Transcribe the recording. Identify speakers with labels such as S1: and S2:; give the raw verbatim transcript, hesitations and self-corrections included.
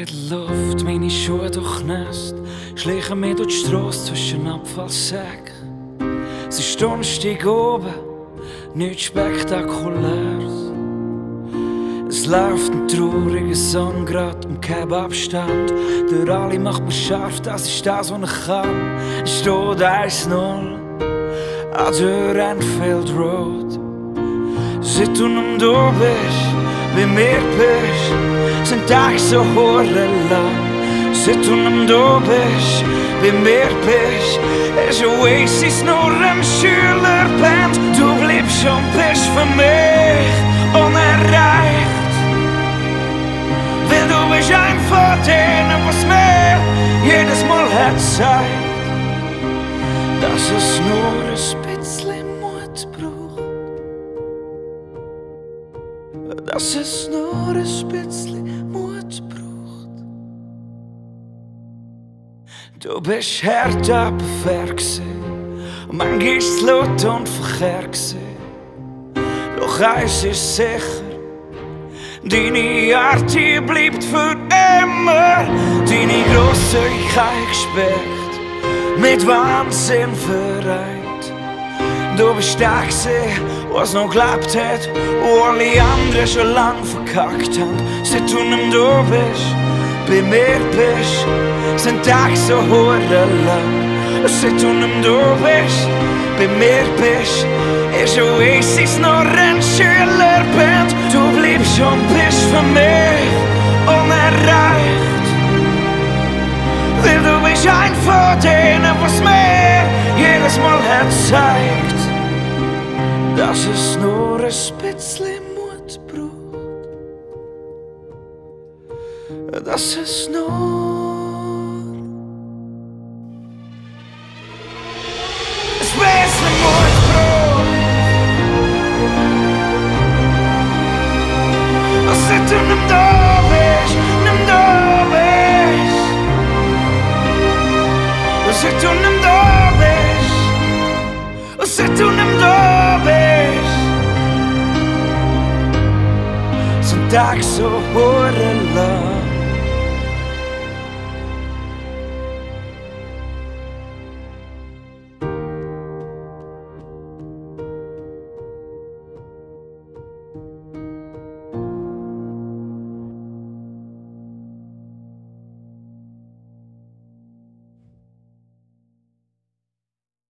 S1: die Luft, meine Schuhe durchnässt, schleiche mich durch die Strasse zwischen Abfallsäcken. Es ist Donnerstag oben, nichts Spektakuläres. Es läuft ein trauriger Song, grad im Kebabstand. Durch alle macht man scharf, das ist das, was ich kann. Es steht eins null an der Enfield Road. Seit du nicht da bist, wie mir bist, sind Tage so hure lang. Seit du nicht da bist, wie mir bist, ist Oasis nur eine Schülerband. Du bleibst und bist für mich unerreicht. Weil du bist ein von denen, was mir jedes Mal hat zeigt, dass es nur ein bisschen Mut braucht. Dass es nur ein bisschen Mut braucht. Du bist hart aber fair gsi, und manchmal ist es laut und Verkehr gsi. Doch eins ist sicher, deine Art, die bleibt für immer. Deine Grosszügigkeit gesperrt, mit Wahnsinn vereint. Du bist der gsi, was noch gelebt hat, wo alle anderen schon lang verkackt haben. Seit du nicht da bist, bei mir bist, sind Tage so hure lang. Seit du nicht da bist, bei mir bist, ist Oasis nur eine Schülerband. Du bleibst und bist für mich unerreicht. Weil du bist ein von denen, was mir jedes Mal hat zeigt, dass es nur ein bisschen Mut braucht. Dass es nur ein bisschen Mut braucht. Seit du nicht da bist, nicht da bist. Seit du nicht da bist, seit du nicht da bist, sind Tage so hure lang.